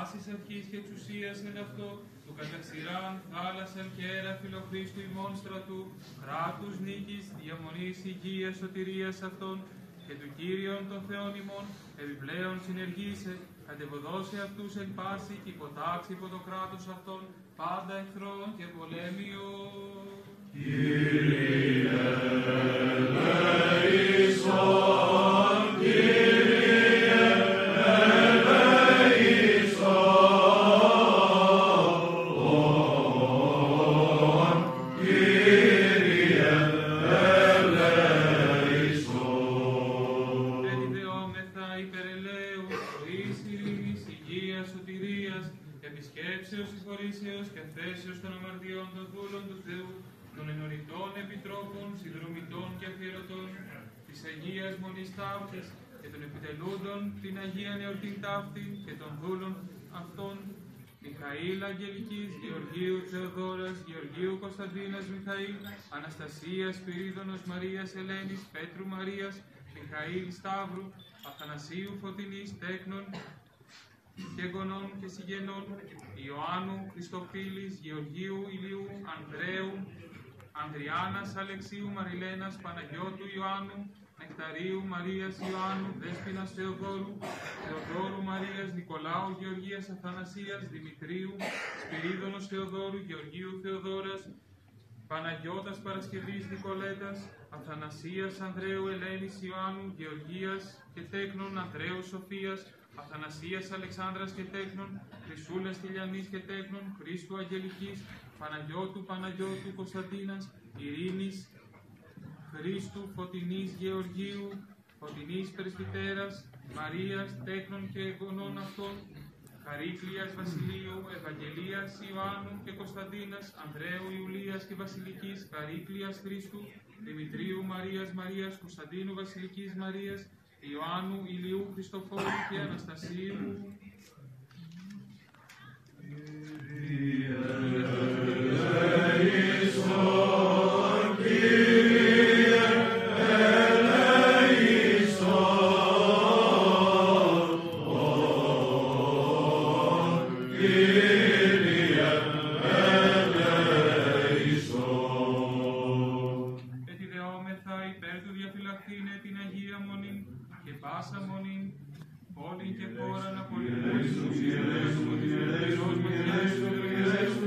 πάσης αρχής και εξουσίας εν αυτό, του καταξηράν, θάλασσαν και αέρα φιλοχρίστου ημών στρατού, κράτους νίκης, διαμονής υγείας σωτηρίας αυτών, και του Κύριον των Θεών ημών, επιπλέον συνεργήσε, κατεβοδώσε αυτούς εν πάση και υποτάξει υπό το κράτος αυτών, πάντα εχθρών και πολέμιων. Κύριε ελέησον, Κύριε ελέησον, Κύριε ελέησον. Ενιδεόμεθα υπερελαίου, ζωής, ειρήνης, υγείας, σωτηρίας, επισκέψεως, συγχωρήσεως και θέσεως των αμαρτιών των δούλων του Θεού, των ενωριτών επιτρόπων, συνδρομητών και αφιερωτών, της Αγίας Μονής Ταύτης και των επιτελούντων την Αγία Εορτήν Ταύτη και των δούλων αυτών, Μιχαήλ Αγγελικής, Γεωργίου Θεοδόρας, Γεωργίου Κωνσταντίνας Μιχαήλ, Αναστασίας Σπυρίδωνος Μαρίας Ελένης, Πέτρου Μαρίας, Μιχαήλ Σταύρου, Αθανασίου Φωτεινής Τέκνων και γονών και συγγενών, Ιωάννου Χριστοφίλης, Γεωργίου Ηλίου, Ανδρέου, Ανδριάννας Αλεξίου, Μαριλένας, Παναγιώτου Ιωάννου, Νεκταρίου Μαρίας Ιωάννου, Δέσποινας Θεοδόρου, Θεοδόρου Μαρίας, Νικολάου Γεωργίας Αθανασίας, Δημητρίου, Σπυρίδωνος Θεοδόρου, Γεωργίου Θεοδόρας, Παναγιώτας Παρασκευής Νικολέτας, Αθανασίας Ανδρέου Ελένης Ιωάννου, Γεωργίας και Τέκνων, Ανδρέου Σοφίας, Αθανασίας Αλεξάνδρας και Τέκνων, Χρυσούλας Τηλιανής και Τέκνων, Χρήστου Αγγελικής, Παναγιώτου Κωνσταντίνας, Ειρήνης, Χρήστου Φωτεινής Γεωργίου, Φωτεινής Πρεσβυτέρας, Μαρίας Τέκνων και εγγονών αυτών, Χαρίκλειας Βασιλείου, Ευαγγελίας Ιωάννου και Κωνσταντίνας, Ανδρέου Ιουλίας και Βασιλικής, Χαρίκλειας Χρήστου, Δημητρίου Μαρίας, Κωνσταντίνου Βασιλικής Μαρίας, Ιωάννου Ηλίου Χριστοφόρου και Αναστασίου. Πάσα μονή, πόλη και χώρα να πολυμορφώσουν,